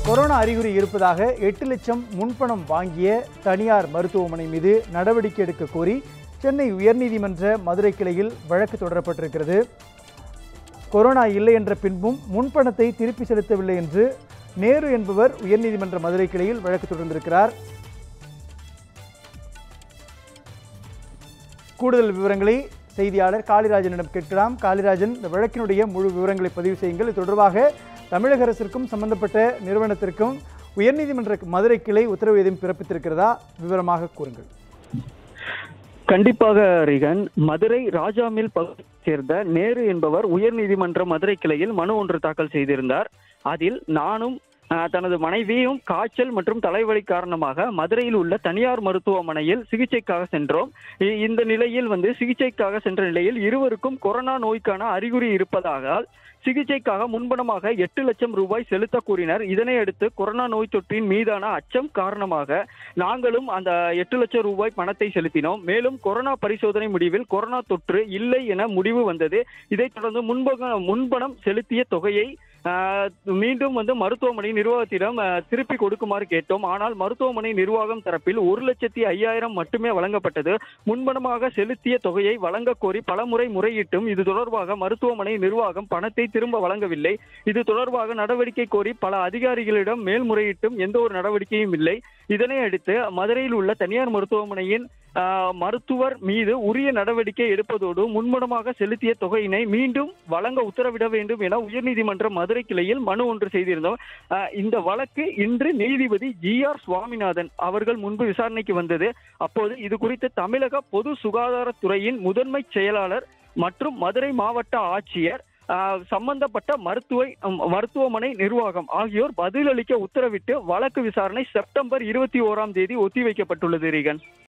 Corona அறிகுறி இருப்பதாக 8 லட்சம் முன்பணம் வாங்கிய தனியார் மருத்துவமனை மீது நடவடிக்கை எடுக்க கோரி சென்னை உயர்நீதிமன்ற மதுரை கிளையில் வழக்கு தொடரப்பட்டிருக்கிறது. கொரோனா இல்லை என்ற பின்பும் முன்பணத்தை திருப்பி செலுத்தவில்லை என்று நேரு என்பவர் உயர்நீதிமன்ற மதுரை கிளையில் வழக்கு தொடர்ந்திருக்கிறார். கூடுதல் விவரங்களை செய்தியாளர் காளிராஜனிடம் கேட்கலாம். காளிராஜன், இந்த வழக்கினுடைய முழு விவரங்களை பதிவு செய்யுங்கள். இது தொடர்பாக தமிழக அரசிற்கும் சம்பந்தப்பட்ட நிறுவனத்திற்கும் உயர்நீதிமன்ற மதுரை கிளை உத்தரவு எதுவும் பிறப்பித்திருக்கிறதா? விவரமாக கூறுங்கள். கண்டிப்பாக ரிகன், மதுரை ராஜாமில் பகுதியைச் சேர்ந்த நேரு என்பவர் உயர்நீதிமன்ற மதுரை கிளையில் மனு ஒன்று தாக்கல் செய்திருந்தார். அதில் நானும் தனது மனைவியும் காய்ச்சல் மற்றும் தலைவலி காரணமாக மதுரையில் உள்ள தனியார் மருத்துவமனையில் சிகிச்சைக்காக சென்றோம். இந்த நிலையில் சிகிச்சைக்காக சென்ற நிலையில் இருவருக்கும் கொரோனா நோய்க்கான அறிகுறி இருப்பதால் சிகிச்சைக்காக முன்பணமாக 8 லட்சம் ரூபாய் செலுத்த கூறினர். இதனையடுத்து கொரோனா நோய் தொற்றின் மீதான அச்சம் காரணமாக நாங்களும் அந்த 8 லட்சம் ரூபாய் பணத்தை செலுத்தினோம். மேலும் கொரோனா பரிசோதனை முடிவில் கொரோனா தொற்று இல்லை என முடிவு வந்தது. இதைத் தொடர்ந்து முன்பணம் செலுத்திய தொகையை மீண்டும் மருத்துவமனை நிர்வாகத்திடம் திருப்பி கொடுக்குமாறு கேட்டோம். ஆனால் மருத்துவமனை நிர்வாகம் தரப்பில் 1,05,000 மட்டுமே வழங்கப்பட்டது. முன்பணமாக செலுத்திய தொகையை வழங்க கோரி பலமுறை முறையிட்டும் இது தொடர்பாக மருத்துவமனை நிர்வாகம் பணத்தை திரும்ப வழங்கவில்லை. இது தொடர்பாக நடவடிக்கை கோரி பல அதிகாரிகளிடம் மேல்முறையிட்டும் எந்த ஒரு நடவடிக்கையும் இல்லை. இதனை அடுத்து மதுரையில் உள்ள தனியார் மருத்துவமனையின் மருத்துவர் மீது உரிய நடவடிக்கை எடுப்பதோடு முன்பணமாக செலுத்திய தொகையினை மீண்டும் வழங்க உத்தரவிட வேண்டும் என உயர்நீதிமன்ற மதுரை கிளையில் மனு ஒன்று செய்திருந்தோம். இந்த வழக்கு இன்று நீதிபதி GR சுவாமிநாதன் அவர்கள் முன்பு விசாரணைக்கு வந்தது. அப்போது இது குறித்து தமிழக பொது சுகாதாரத்துறையின் முதன்மை செயலாளர் மற்றும் மதுரை மாவட்ட ஆட்சியர் சம்பந்தப்பட்ட மருத்துவமனை நிர்வாகம் ஆகியோர் பதிலளிக்க உத்தரவிட்டு வழக்கு விசாரணை செப்டம்பர் 21 ஒத்திவைக்கப்பட்டுள்ளது. ரீகன்.